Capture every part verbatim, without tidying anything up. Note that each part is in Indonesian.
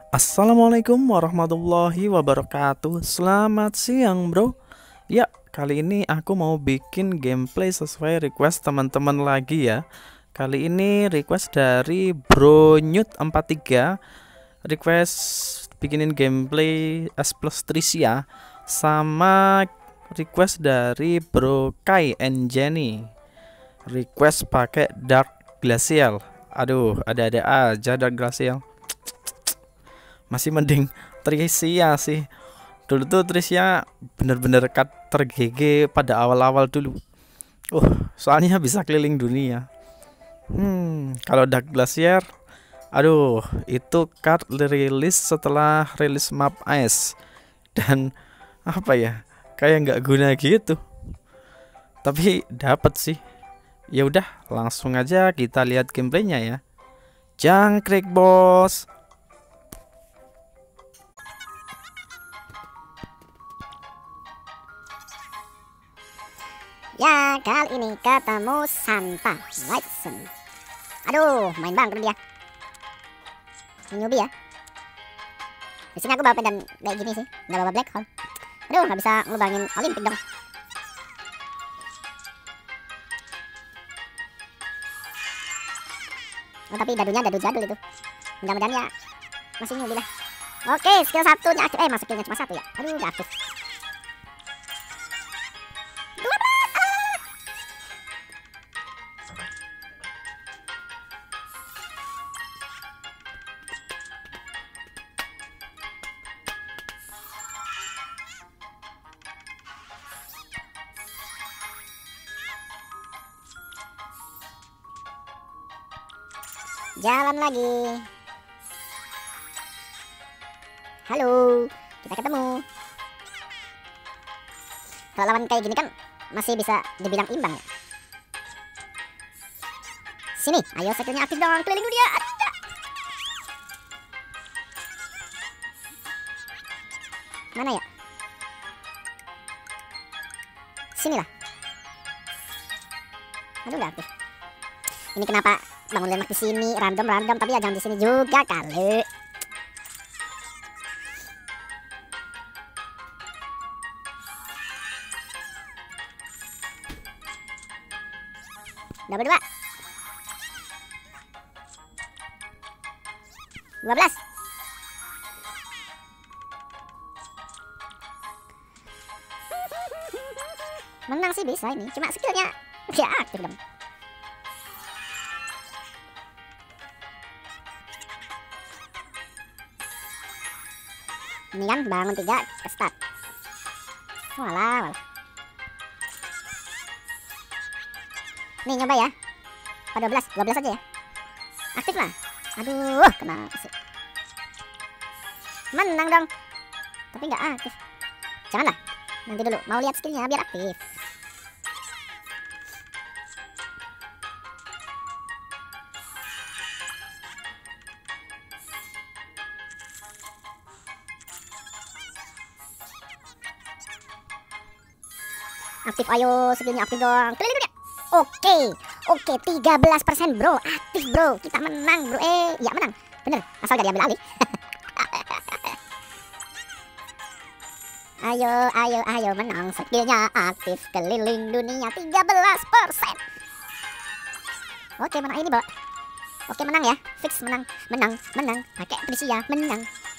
Assalamualaikum warahmatullahi wabarakatuh. Selamat siang, bro. Ya, kali ini aku mau bikin gameplay sesuai request teman-teman lagi ya. Kali ini request dari Bro Nyut empat tiga, request bikinin gameplay S plus Tricia, sama request dari Bro Kai and Jenny, request pakai Dark Glacial. Aduh, ada-ada aja Dark Glacial. Masih mending Tricia sih. Dulu tuh Tricia bener-bener cut ter-G G pada awal-awal dulu. Uh, soalnya bisa keliling dunia. Hmm, kalau Dark Glacier, aduh, itu card rilis setelah rilis map ice dan apa ya, kayak nggak guna gitu. Tapi dapat sih. Ya udah, langsung aja kita lihat gameplaynya ya. Jangkrik, bos. Ya, kali ini ketemu Santa Lightson. Aduh, main bang dia. Newbie ya. Di sini aku bawa dan kayak gini sih, nggak bawa black hole. Aduh, nggak bisa ngelubangin Olimpik dong. Oh, tapi dadunya dadu jadul itu. Mudah-mudahan ya masih newbie lah. Oke, skill satunya aktif. Eh, masuk skillnya cuma satu ya. Aduh, udah aktif. Jalan lagi. Halo, kita ketemu. Kalau lawan kayak gini kan masih bisa dibilang imbang ya. Sini, ayo skillnya aktif dong, keliling dunia. Ada. Mana ya? Sini lah. Aduh, udah aktif. Ini kenapa bangun lemak di sini random random tapi ya jangan di sini juga kali. Double dua. Dua belas. Menang sih bisa ini, cuma skillnya ya aktif dong. Ini kan bangun tiga ke start. Walah, walah. Nih nyoba ya. Pada dua belas, dua belas aja ya. Aktif lah. Aduh, kena sih. Menang dong. Tapi nggak aktif. Janganlah. Nanti dulu mau lihat skillnya biar aktif. Aktif, ayo skillnya aktif dong. Keliling dunia. Oke, oke, tiga belas persen bro, aktif bro. Kita menang bro. Eh, ya menang, bener. Asal gak diambil alih. Ayo, ayo, ayo menang. Skillnya aktif, keliling dunia tiga belas persen. Oke, menang ini bro. Oke, menang ya, fix menang, menang, menang. Pakai Tricia, menang.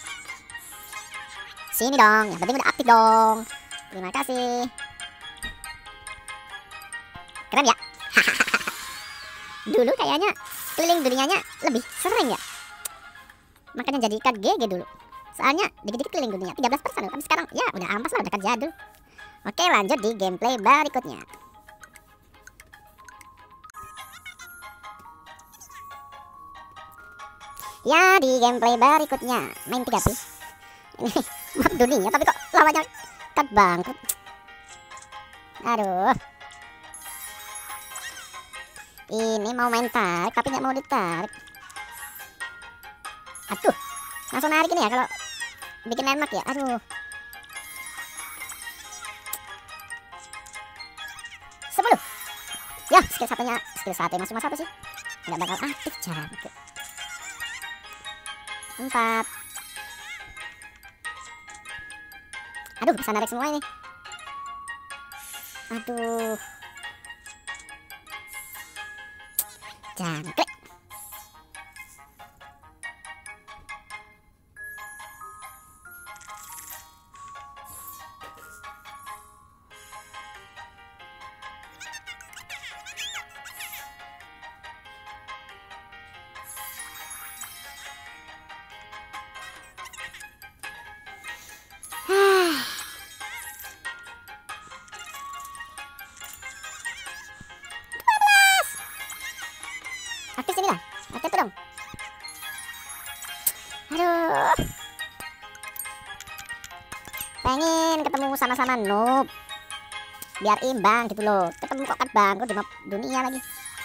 Sini dong, yang penting udah aktif dong. Terima kasih. Keren ya. Dulu kayaknya keliling dunianya lebih sering ya. Makanya jadi K G G dulu. Soalnya dikit-dikit keliling dunia tiga belas persen. Tapi sekarang ya udah ampas lah, udah kan jadul. Oke, lanjut di gameplay berikutnya. Ya, di gameplay berikutnya main tiga P. Ini map dunia tapi kok lawannya cut bangkrut. Aduh. Ini mau main tarik tapi nggak mau ditarik. Aduh, langsung narik ini ya kalau bikin landmark ya. Aduh. Sepuluh. Ya, skill satunya, skill satu masih cuma satu sih. Nggak bakal aktif, cantik. Empat. Aduh, bisa narik semua ini. Aduh. Jangkrik. Aktif sini lah, aktif dong. Aduh, pengen ketemu sama-sama noob biar imbang gitu loh. Ketemu kok kan bangkrut di map dunia lagi.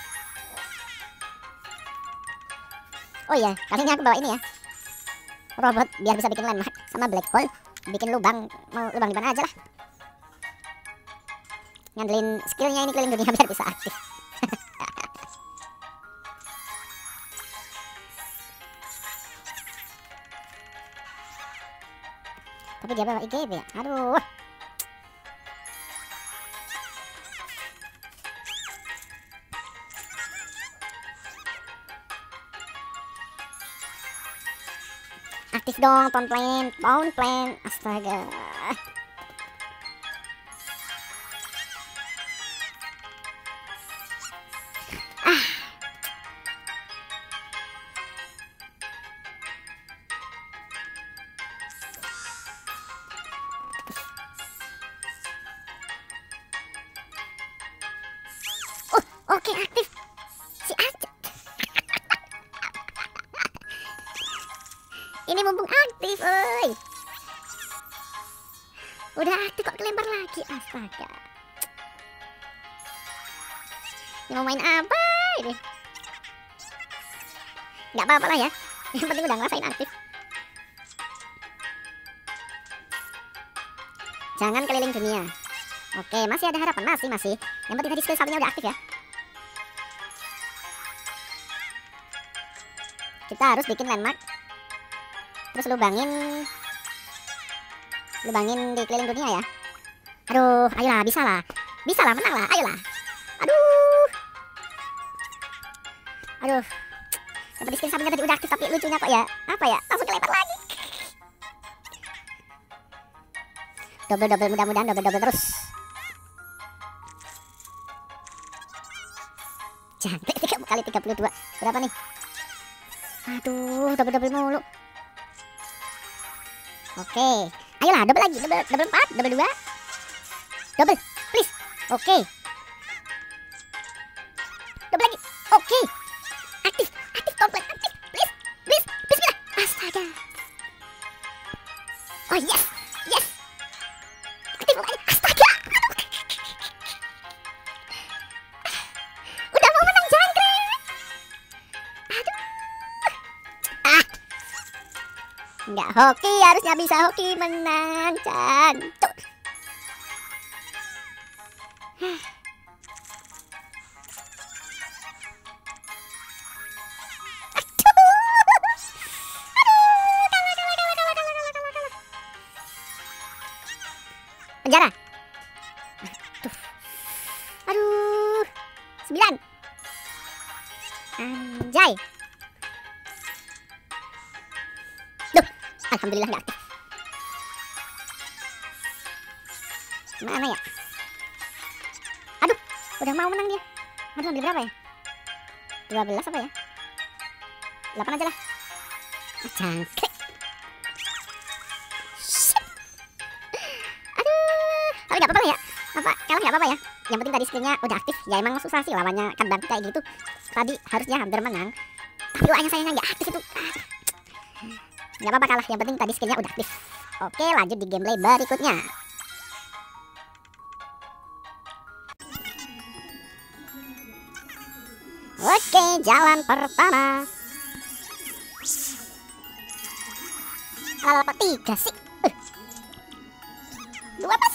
Oh iya, kali ini aku bawa ini ya, robot biar bisa bikin landmark sama black hole, bikin lubang, mau lubang di mana aja lah. Ngandelin skillnya ini keliling dunia biar bisa aktif. Tapi dia bawa I G B ya, aduh. Aktif dong, pound plan, pound plan, astaga. Ah. Oke, aktif. Si aja. Ini mumpung aktif, oi. Udah aktif kok kelempar lagi, astaga. Ini mau main apa ini? Gak apa-apa lah ya. Yang penting udah ngerasain aktif. Jangan keliling dunia. Oke, masih ada harapan, masih masih. Yang penting tadi skill satunya udah aktif ya. Kita harus bikin landmark, terus lubangin lubangin di keliling dunia ya. Aduh, ayolah, bisa lah, bisa lah, menang lah, ayolah. Aduh, aduh. Dapat skin sampingnya tadi udah aktif, tapi lucunya kok ya, apa ya, langsung kelempar lagi. Double double, mudah-mudahan double double terus. Jangkrik tiga kali tiga puluh dua, berapa nih? Aduh, double-double mulu. Oke, ayolah, double lagi, double, double empat, double dua, double, please. Oke, double lagi. Oke, aktif, aktif, komplek, aktif, please, please, bismillah. Astaga. Oh yes, yes. Aktif lagi, astaga. Udah mau menang jangkrik. Aduh. Enggak hoki, harusnya bisa hoki menang, cantuk. Penjara. Aduh. Aduh. Sembilan. Anjay. Alhamdulillah nggak aktif. Mana ya? Aduh, udah mau menang dia. Aduh, ambil berapa ya? dua belas apa ya? delapan aja lah. Ah, jangkrik. Aduh, tapi nggak apa-apa ya. Apa kalah nggak apa-apa ya? Yang penting tadi skillnya udah aktif. Ya emang susah sih lawannya, kan bangku kayak gitu. Tadi harusnya hampir menang. Tapi doanya sayangnya nggak aktif itu. Nggak apa-apa kalah, yang penting tadi skillnya udah aktif. Oke, lanjut di gameplay berikutnya. Oke, jalan pertama. Apa tiga sih? Uh. Dua pas.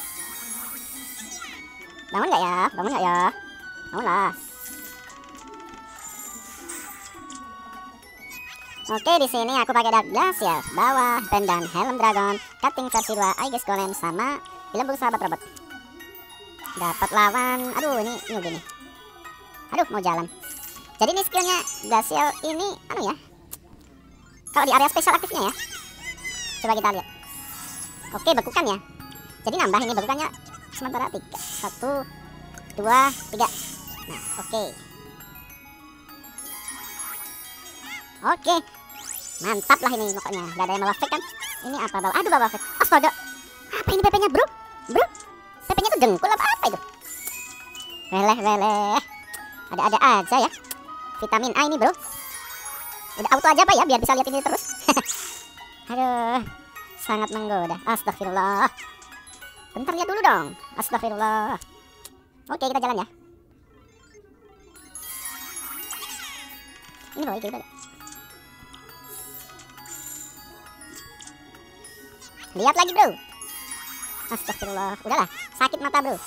Bangun nggak ya? Bangun nggak ya? Bangun lah. Oke, di sini aku pakai Dark Glacier, bawah band dan helm dragon, cutting versi dua, Aegis Golem sama Gelembung sahabat robot. Dapat lawan, aduh ini newbie nih. Aduh mau jalan. Jadi ini skillnya Glacier ini anu ya. Kalau di area spesial aktifnya ya. Coba kita lihat. Oke, bekukan ya. Jadi nambah ini bekukannya sementara tiga. Satu, dua, tiga. Nah, oke. Oke. Mantap lah ini pokoknya. Gak ada yang bawa fake kan? Ini apa bawa? Aduh bawa fake. Astaga. Apa ini P P-nya, bro? Bro? P P-nya tuh dengkul apa apa itu? Weleh, weleh. Ada-ada aja ya. Vitamin A ini, bro. Udah auto aja Pak ya, biar bisa lihat ini terus. Aduh, sangat menggoda. Astagfirullah. Bentar lihat dulu dong. Astagfirullah. Oke, kita jalan ya. Ini bawa itu, lihat lagi, bro. Astagfirullah. Udahlah, sakit mata, bro.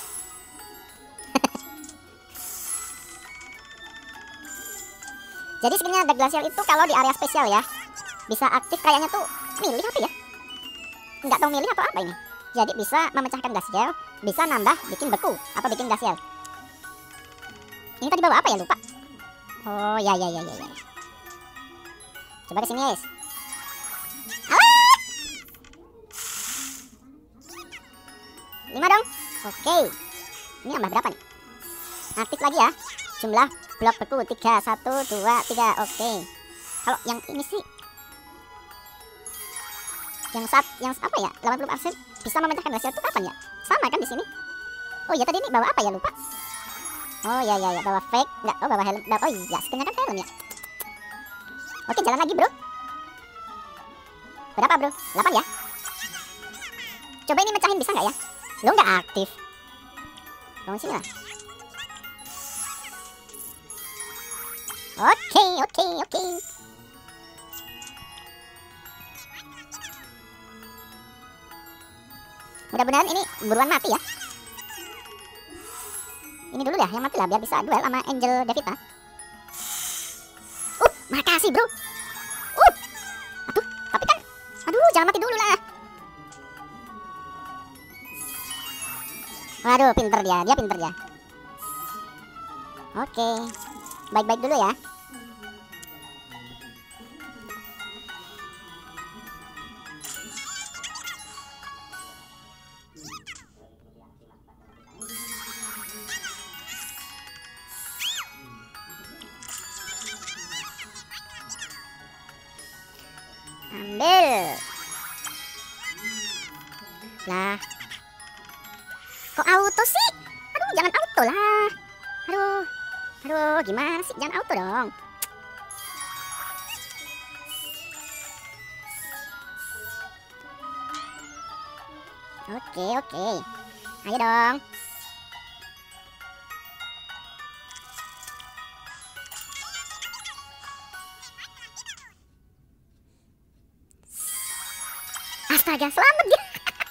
Jadi skinnya Dark Glacier itu kalau di area spesial ya, bisa aktif kayaknya tuh milih apa ya? Nggak tahu milih atau apa ini. Jadi bisa memecahkan glacier, bisa nambah bikin beku atau bikin glacier. Ini tadi bawa apa ya, lupa. Oh ya ya ya ya ya. Coba kesini guys. Alah! lima dong. Oke. Ini nambah berapa nih? Aktif lagi ya. Jumlah blok beku tiga, satu, dua, tiga. Oke. Kalau yang ini sih yang saat yang apa ya? delapan puluh persen bisa memecahkan glacier itu kapan ya? Sama kan di sini? Oh ya, tadi ini bawa apa ya, lupa. Oh ya ya ya, bawa fake. Enggak, oh bawa helm. Oh iya, skinnya kan helm ya. Oke, jalan lagi, bro. Berapa, bro? delapan ya? Coba ini mecahin bisa nggak ya? Lo nggak aktif. Tunggu sini lah. Oke, oke, oke. Mudah-mudahan ini buruan mati ya. Ini dulu ya, yang mati lah biar bisa duel sama Angel Devita. Uh, makasih, bro. Uh. Aduh, tapi kan aduh, jangan mati dulu lah. Waduh, pinter dia, dia pinter ya. Oke. Baik-baik dulu ya. Ambil. Lah. Kok auto sih? Aduh, jangan auto lah. Aduh. Aduh, gimana sih? Jangan auto dong. Oke, oke. Ayo dong. Astaga, selamat dia.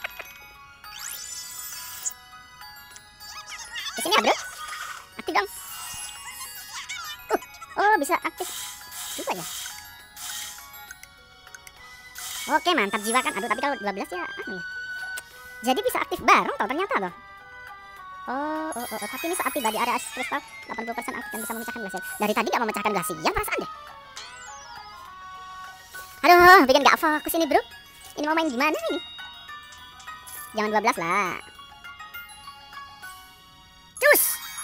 Kesini ya, bro. Aktif dong. Uh, oh bisa aktif juga ya. Oke, mantap jiwa kan. Aduh, tapi kalau dua belas ya anu ya. Jadi bisa aktif bareng toh ternyata loh. Oh, oh, oh, oh. Tapi ini saat tiba di area kristal delapan puluh persen aktif dan bisa memecahkan glacier. Dari tadi gak memecahkan glacier perasaan deh. Aduh, bikin gak fokus ini, bro. Ini mau main gimana ini? Jangan dua belas lah. Cus.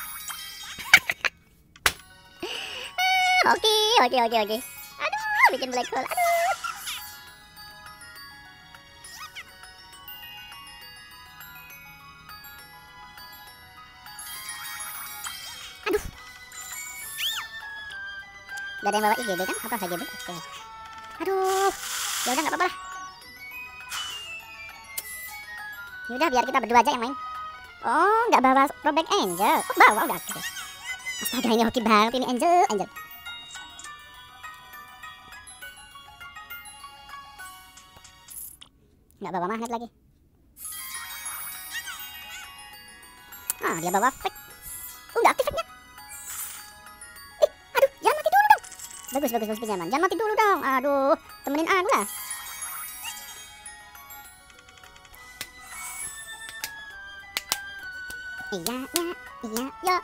Oke, oke, oke, oke. Aduh, bikin black hole. Aduh. Aduh. Gak ada yang bawa I G B kan? Apa H G B? Oke. Aduh. Ya udah nggak apa-apa lah. Yaudah biar kita berdua aja yang main. Oh, nggak bawa Robek Angel. Oh, bawa udah aktif. Astaga, ini hoki banget ini Angel, Angel. Nggak bawa magnet lagi. Ah, dia bawa fake. Oh, nggak aktif fake-nya. Eh, aduh, jangan mati dulu dong. Bagus, bagus, bagus pinjaman. Jangan mati dulu dong. Aduh, temenin aku lah. Iya, iya, iya, yo.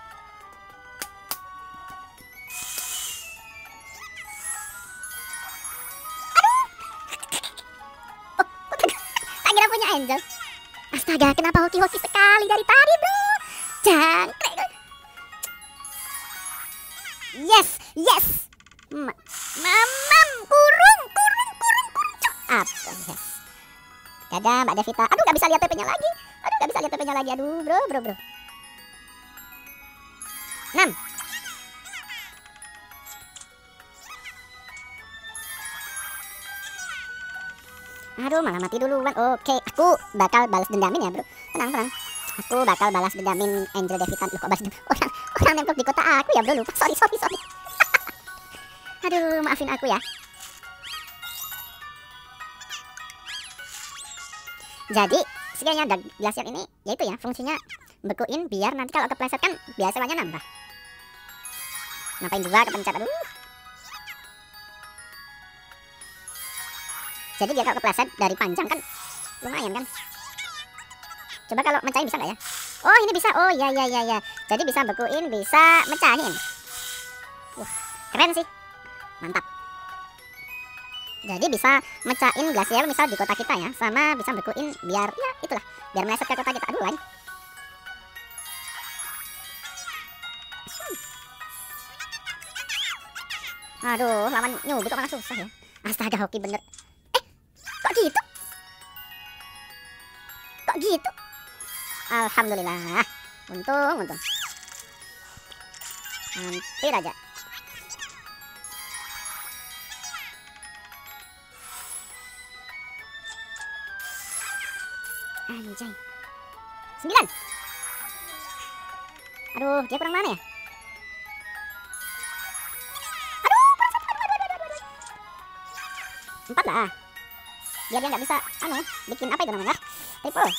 Aduh. Oh, tak kira punya angel. Astaga, kenapa hoki-hoki sekali dari tadi, bro? Jangkrik. Yes, yes. Ma Mamam, kurung, kurung, kurung, kurung, cok. Apa? Yes. Dadah, Mbak Devita. Aduh, gak bisa lihat P P-nya lagi. Aduh, gak bisa lihat P P-nya lagi. Aduh, bro, bro, bro. enam. Aduh, malah mati duluan. Oke, aku bakal balas dendamin ya, bro. Tenang, tenang. Aku bakal balas dendamin Angel Devita. Loh, kok balas dendam? Orang, orang nempel di kota aku ya, bro. Lupa. Sorry, sorry, sorry. Aduh, maafin aku ya. Jadi, sekiranya ada glasier ini, yaitu ya, fungsinya bekuin biar nanti kalau kepleset kan biasanya nambah. Ngapain juga kepencet, aduh. Jadi dia kalau kepleset dari panjang kan lumayan kan. Coba kalau mecahin bisa nggak ya? Oh, ini bisa. Oh, ya, ya, ya, ya. Jadi bisa bekuin, bisa mecahin. Wah, keren sih. Mantap. Jadi bisa mecahin glasier misal di kota kita ya, sama bisa bekuin biar ya itulah, biar meleset ke kota kita. Aduh, lain. Aduh, lawan nyubi kok malah susah ya. Astaga, hoki bener. Eh, kok gitu? Kok gitu? Alhamdulillah. Untung, untung. Hampir aja. Anjay. Sembilan. Aduh, dia kurang mana ya? Empat lah, biar dia nggak bisa anu bikin apa itu namanya triple.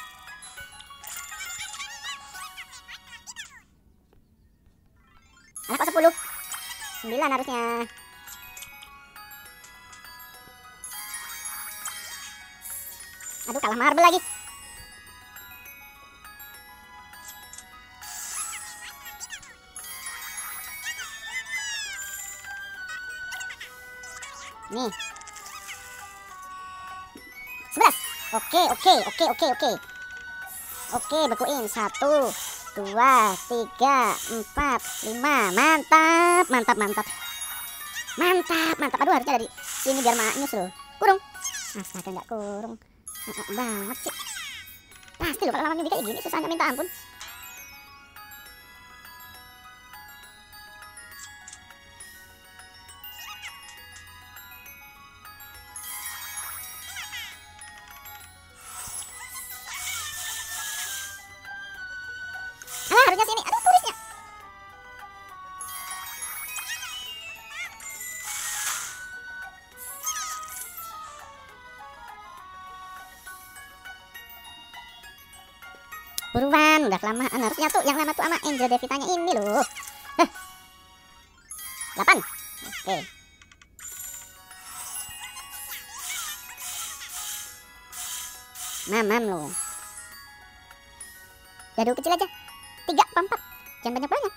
Anak kok sepuluh, sembilan harusnya. Aduh, kalah marble lagi. Nih. sebelas. Oke, oke, oke, oke, oke. Oke, bekuin. Satu, dua, tiga, empat, lima. Mantap, mantap, mantap. Mantap, mantap. Aduh, harusnya dari sini biar maknyus loh. Kurung. Astaga, nggak kurung. Enak banget sih. Pasti loh kalau lawan nyubi kayak gini susahnya minta ampun. Alah, harusnya sini. Aduh, tulisnya. Buruan, udah kelamaan. Harusnya tuh yang lama tuh sama Angel Devitanya ini loh. Heh. delapan. Oke. Mamam loh. Jadul kecil aja. Tiga apa empat. Jangan banyak-banyak.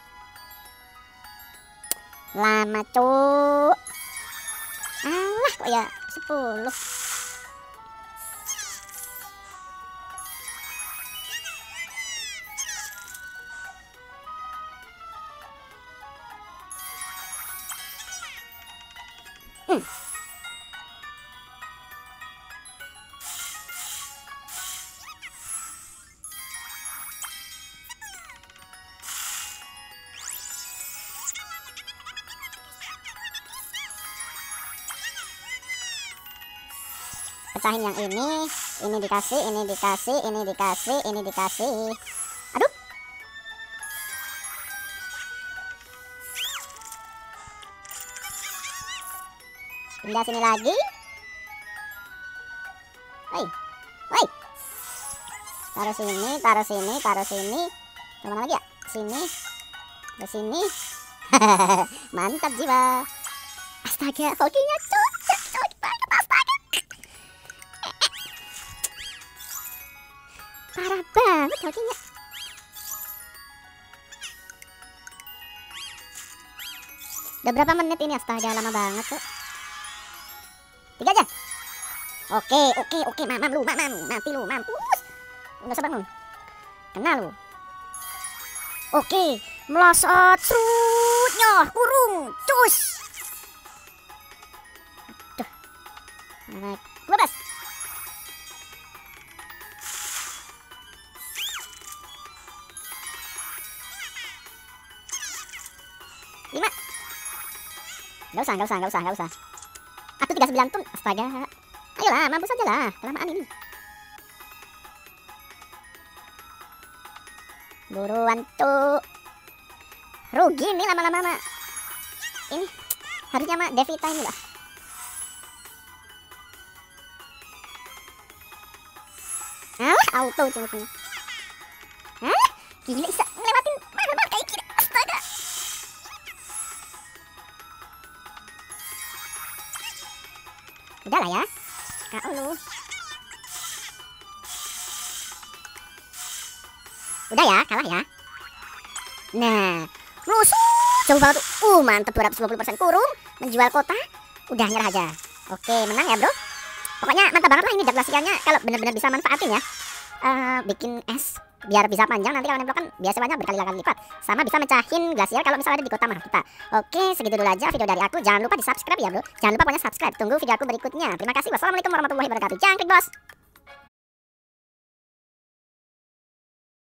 Lama cuk. Alah, kok ya sepuluh. Hmm. Pecahin yang ini, ini dikasih, ini dikasih, ini dikasih, ini dikasih. Aduh. Pindah sini lagi. Woi, woi. Taruh sini, taruh sini, taruh sini. Kemana lagi ya? Sini, ke sini. Mantap jiwa. Astaga, hokinya cocok, cocok banget, astaga. Parah banget hokinya. Udah berapa menit ini, astaga, lama banget tuh. Tiga aja. Oke, oke, oke, mamam lu, mamam, mati lu, mampus. Udah sabar lu. Kena lu. Oke, melosot, serut, nyoh, kurung, cus. Aduh. Naik, dua belas. Lima. Gak usah, gak usah, gak usah, gak usah. Aku tiga puluh sembilan tun, astaga. Ayolah, mampus aja lah, kelamaan ini. Buruan tuh. Rugi nih lama-lama mah. Ini harusnya mah Devita ini lah. Alah, auto cuma-cuma. Hah? Gila, bisa ngelewatin mahal-mahal kayak gini. Astaga. Udah lah ya. K O lu. Udah ya, kalah ya. Nah, musuh jauh banget tuh. Uh, mantep, dua ratus dua puluh persen kurung. Menjual kota. Udah, nyerah aja. Oke, menang ya bro. Pokoknya mantap banget lah ini glasialnya. Kalau bener-bener bisa manfaatin ya. uh, Bikin es biar bisa panjang. Nanti kalau nempel kan biasanya berkali-kali lipat. Sama bisa mecahin glasial kalau misalnya ada di kota marah kita. Oke, segitu dulu aja video dari aku. Jangan lupa di subscribe ya bro. Jangan lupa pokoknya subscribe. Tunggu video aku berikutnya. Terima kasih. Wassalamualaikum warahmatullahi wabarakatuh. Jangkrik bos.